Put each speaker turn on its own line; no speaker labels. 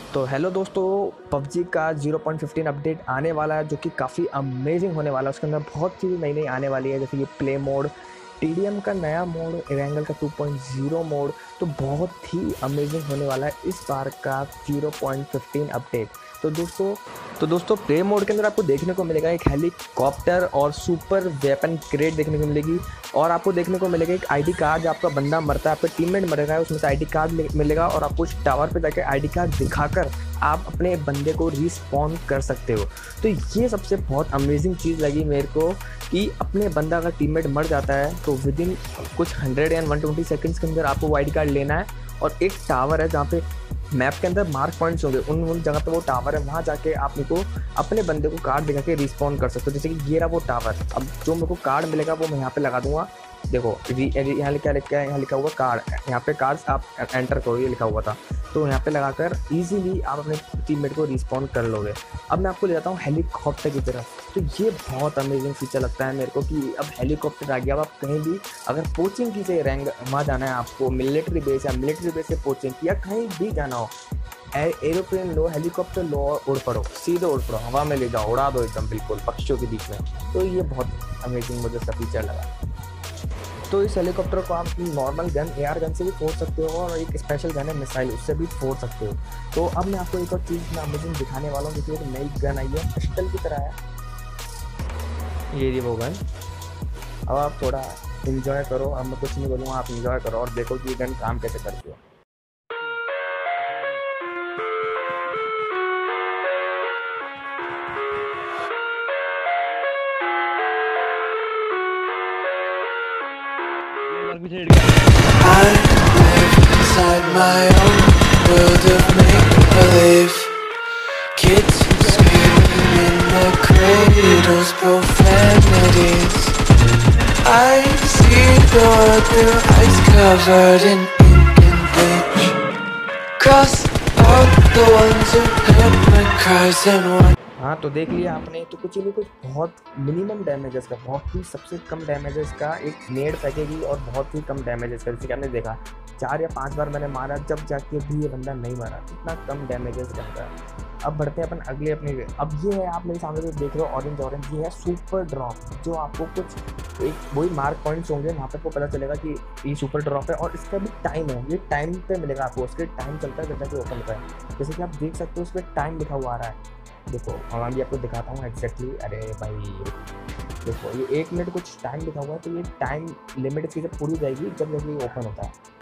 तो हेलो दोस्तों, पबजी का 0.15 अपडेट आने वाला है जो कि काफ़ी अमेजिंग होने वाला है। उसके अंदर बहुत चीज़ नई नई आने वाली है, जैसे कि प्ले मोड, टीडीएम का नया मोड, एरेंगल का 2.0 मोड। तो बहुत ही अमेजिंग होने वाला है इस बार का 0.15 अपडेट। तो दोस्तों प्ले मोड के अंदर आपको देखने को मिलेगा एक हेलीकॉप्टर और सुपर वेपन क्रेट देखने को मिलेगी, और आपको देखने को मिलेगा एक आईडी कार्ड। आपका बंदा मरता है, आपका टीममेट मरेगा, उसमें से आईडी कार्ड मिलेगा और आपको उस टावर पे जाकर आईडी कार्ड दिखाकर आप अपने बंदे को रिस्पॉन कर सकते हो। तो ये सबसे बहुत अमेजिंग चीज़ लगी मेरे को कि अपने बंदा अगर टीममेट मर जाता है तो विद इन कुछ 100 या 120 सेकंड्स के अंदर आपको वो आईडी कार्ड लेना है, और एक टावर है जहाँ पे मैप के अंदर मार्क पॉइंट्स होंगे, उन जगह पे वो टावर है, वहाँ जाके आप मेरे को अपने बंदे को कार्ड दिखा के रिस्पॉन्ड कर सकते हो। जैसे कि ये रहा वो टावर। अब जो मेरे को कार्ड मिलेगा वो मैं यहाँ पे लगा दूंगा। देखो यहाँ क्या यहाँ लिखा हुआ कार्ड, यहाँ पे कार्ड्स आप एंटर करो, ये लिखा हुआ था। तो यहाँ पे लगाकर इजीली आप अपने टीममेट को रिस्पॉन्ड कर लोगे। अब मैं आपको ले जाता हूँ हेलीकॉप्टर की तरफ। तो ये बहुत अमेजिंग फीचर लगता है मेरे को कि अब हेलीकॉप्टर आ गया। अब आप कहीं भी अगर पोचिंग की से रैंक वहाँ जाना है, आपको मिलिट्री बेस या मिलिट्री बेस से पोचिंग या कहीं भी जाना हो, एरोप्लेन लो, हेलीकॉप्टर लो, उड़ पड़ो, सीधे उड़ पड़ो, हवा में ले जाओ, उड़ा दो एकदम बिल्कुल पक्षियों के बीच में। तो ये बहुत अमेजिंग मुझे सा फीचर लगा। तो इस हेलीकॉप्टर को आप नॉर्मल गन, एआर गन से भी फोड़ सकते हो, और एक स्पेशल गन है मिसाइल, उससे भी फोड़ सकते हो। तो अब मैं आपको एक और चीज़ मैं अमेजिंग दिखाने वाला हूँ, क्योंकि एक नई गन आई है, पिस्टल की तरह है ये रही वो गन। अब आप थोड़ा इन्जॉय करो, अब मैं कुछ नहीं बोलूँगा, आप इन्जॉय करो और देखो कि ये गन काम कैसे करती है।
I live inside my own world of make-believe. Kids screaming in the cradles, profanities. I see the world through ice covered in ink and bleach. Cross out the ones who heard my cries and one.
हाँ, तो देख लिया आपने। तो कुछ भी कुछ बहुत मिनिमम डैमेजेस का, बहुत ही सबसे कम डैमेजेस का एक नेड फेंकेगी, और बहुत ही कम डैमेजेस का, जैसे कि आपने देखा 4 या 5 बार मैंने मारा, जब जाके भी ये बंदा नहीं मारा, इतना कम डैमेजेस करता है। अब बढ़ते हैं अपन अगले अपने। अब ये है, आप मेरे सामने जो देख रहे हो ऑरेंज, ये है सुपर ड्रॉप, जो आपको कुछ एक वही मार्क पॉइंट्स होंगे, वहाँ पे आपको पता चलेगा कि ये सुपर ड्रॉप है, और इसका भी टाइम है, ये टाइम पे मिलेगा आपको, उसके टाइम चलता है जब तक ओपन होता है। जैसे कि आप देख सकते हो उस पर टाइम लिखा हुआ आ रहा है। देखो मैं भी आपको दिखाता हूँ एग्जैक्टली। अरे भाई देखो, ये 1 मिनट कुछ टाइम लिखा हुआ है, तो ये टाइम लिमिट इसकी जब पूरी हो जाएगी जब ये ओपन होता है।